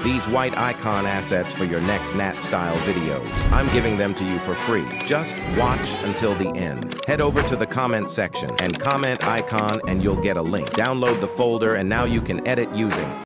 these white icon assets for your next Natt-style videos. I'm giving them to you for free. Just watch until the end. Head over to the comment section and comment icon and you'll get a link. Download the folder and now you can edit using